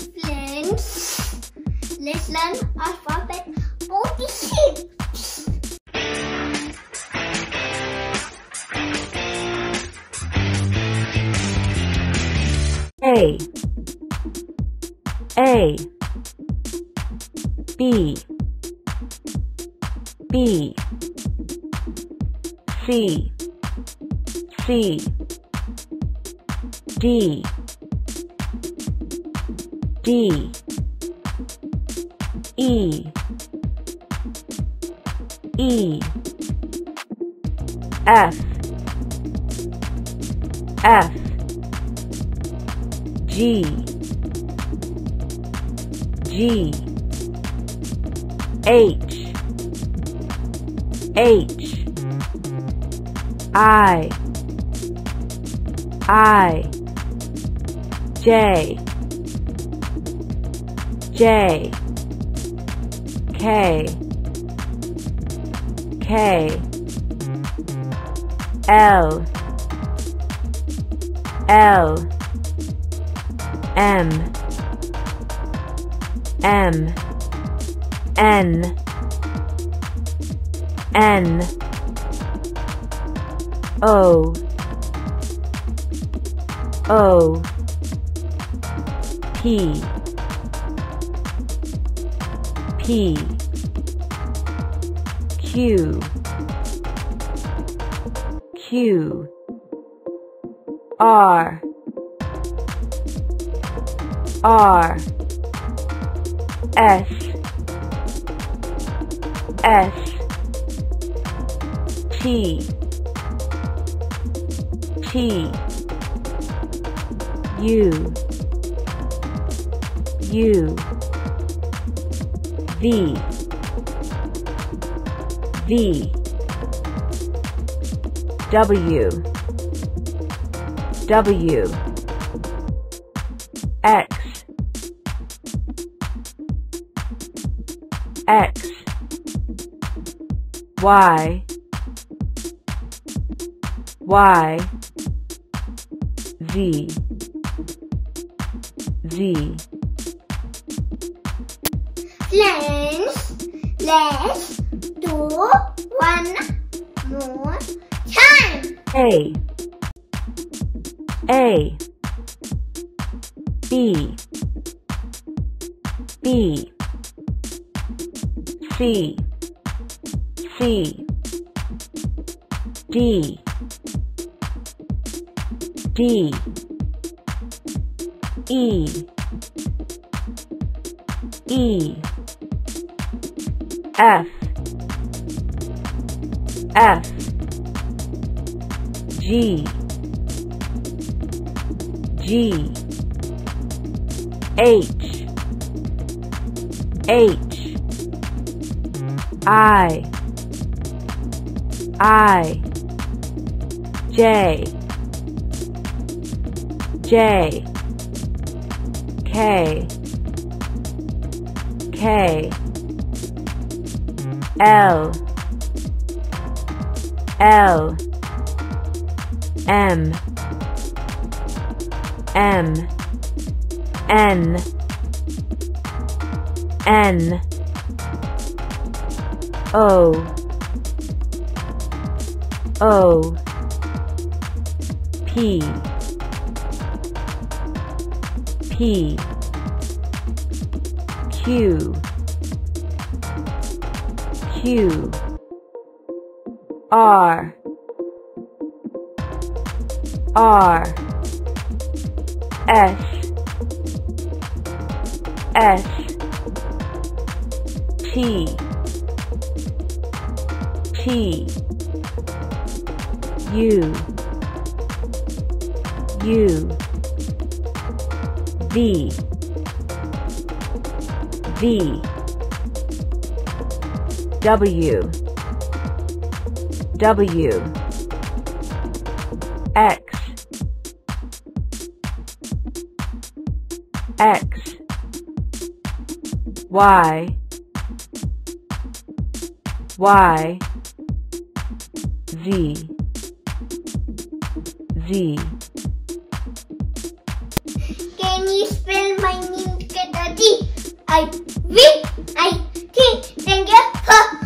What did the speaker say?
Friends, let's learn alphabet 46. A B C D E F G H I J K L M N O P Q R S T U V W X Y Z Friends, let's do one more time. A B C D E F G H I J K L M N O P Q R S T U V W X Y Z Can you spell my name? I V I T. Thank you for